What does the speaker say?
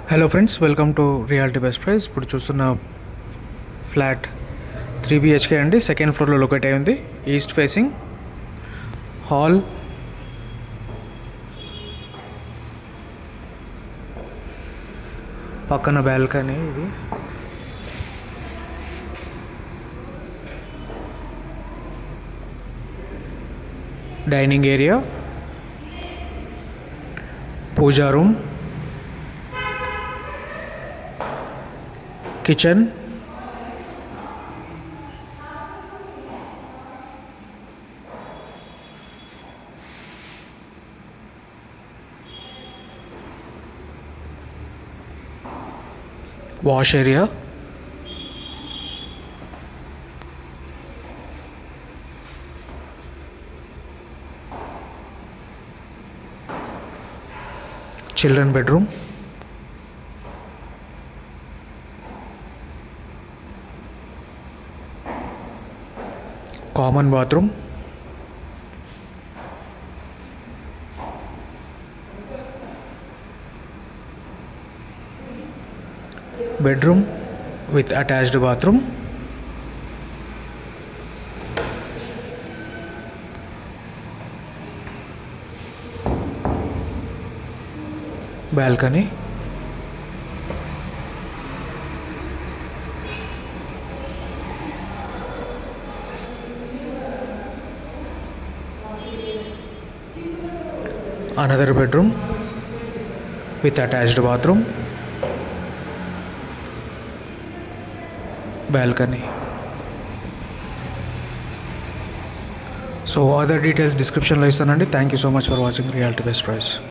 Hello friends, welcome to reality best price. ఇప్పుడు చూస్తున్న flat 3 BHK అండి. సెకండ్ ఫ్లోర్లో లొకేట్ అయి ఉంది. ఈస్ట్ ఫేసింగ్ హాల్, పక్కన బాల్కనీ. ఇది dining area, puja room, kitchen, wash area, children bedroom, common bathroom, bedroom with attached bathroom, balcony, another bedroom with attached bathroom, balcony. So other details description lo istanandi. Thank you so much for watching Reality Best Price.